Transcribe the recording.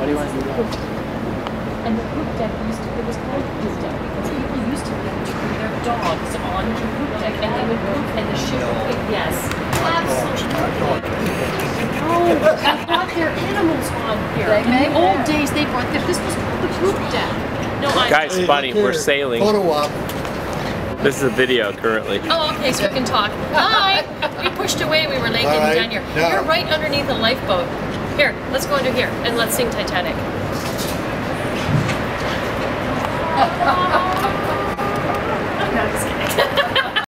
do you want to do now? And the poop deck it was called poop deck because people used to be able to bring their dogs on the poop deck and they would poop and the ship would poop. Yes, absolutely. No, they brought their animals on here. In the old days, they brought this was called the poop deck. No, Guys, Bunny, we're sailing. Photo op. This is a video currently. Oh, okay, so we can talk. Hi! We pushed away, we were late getting down here. Now. You're right underneath a lifeboat. Here, let's go under here and let's sing Titanic.